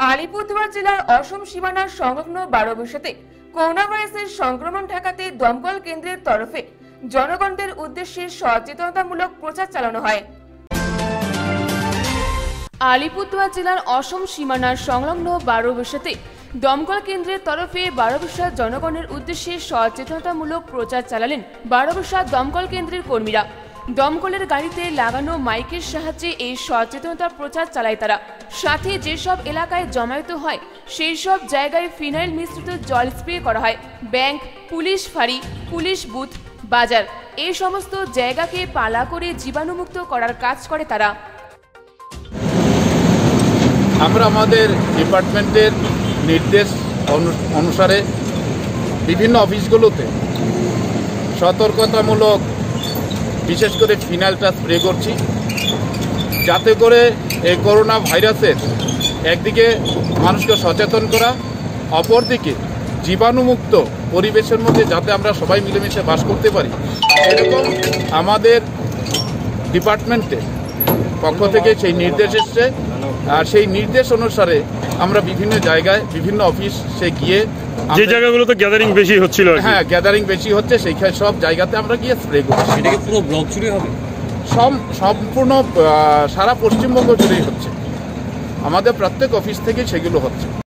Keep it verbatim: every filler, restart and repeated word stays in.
আলিপুরদুয়ার জেলার অসম সীমানার সংলগ্ন বারোবিশাতে করোনা ভাইরাসের সংক্রমণ ঠেকাতে দমকল কেন্দ্রের তরফে জনগণদের উদ্দেশ্যে সচেতনতামূলক প্রচার চালানো হয়। আলিপুরদুয়ার জেলার অসম সীমানার সংলগ্ন বারোবিশাতে দমকল কেন্দ্রের তরফে বারোবিশা জনগণের উদ্দেশ্যে সচেতনতামূলক প্রচার চালালেন বারোবিশা দমকল কেন্দ্রের কর্মীরা। দমকলের গাড়িতে লাগানো মাইকের সাহায্যে এই সচেতনতা প্রচার চালায় তারা। সাথে যেসব এলাকায় জমায়েত হয় সেই সব জায়গায় ফিনাইল মিশ্রিত জল স্প্রে করা হয়। ব্যাংক, পুলিশ ফাঁড়ি, পুলিশ বুথ, বাজার এই সমস্ত জায়গাকে পালা করে জীবাণুমুক্ত করার কাজ করে তারা। আমরা আমাদের ডিপার্টমেন্টের নির্দেশ অনুসারে বিভিন্ন অফিসগুলোতে সতর্কতামূলক বিশেষ করে ফিনাইলটা স্প্রে করছি, যাতে করে এই করোনা ভাইরাসের একদিকে মানুষকে সচেতন করা, অপরদিকে জীবাণুমুক্ত পরিবেশের মধ্যে যাতে আমরা সবাই মিলেমিশে বাস করতে পারি, এরকম আমাদের ডিপার্টমেন্টের পক্ষ থেকে সেই নির্দেশ এসছে। আর সেই নির্দেশ অনুসারে আমরা বিভিন্ন জায়গায় বিভিন্ন অফিসে গিয়ে যে জায়গাগুলোতে গ্যাদারিং বেশি হচ্ছিল, হ্যাঁ গ্যাদারিং বেশি হচ্ছে, সেই সব জায়গাতে আমরা গিয়ে স্প্রে করছি। এটাকে পুরো ব্লক জুড়ে হবে, সম্পূর্ণ সারা পশ্চিমবঙ্গ জুড়েই হচ্ছে, আমাদের প্রত্যেক অফিস থেকে সেগুলো হচ্ছে।